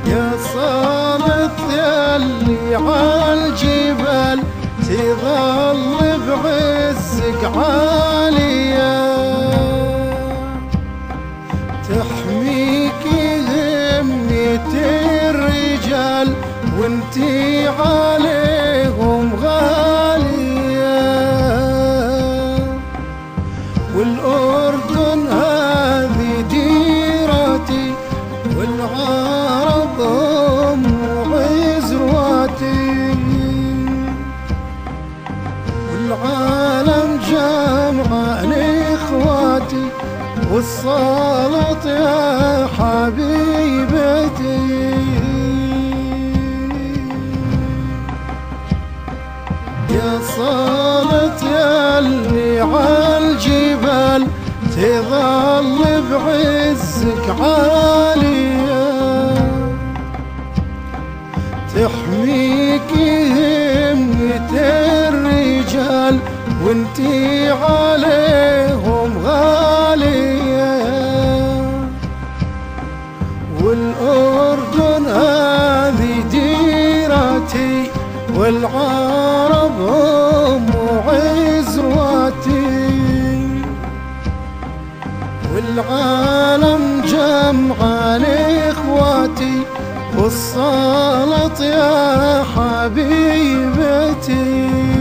يا صالت ياللي عالجبال تظل بعزك عالية، تحميك همية الرجال وانتي عليهم غالية. والأردن هذه ديرتي والعرب هم عزواتي، والعالم جمعان إخواتي والصالت يا حبيبتي. يا صالت ياللي عالجبال تظل بعزك عالية، تحميك همية الرجال وانتي عليهم غالية. والأردن هذه ديرتي والعرب هم عزواتي، والعالم جمعان إخواتي والصالت يا حبيبتي.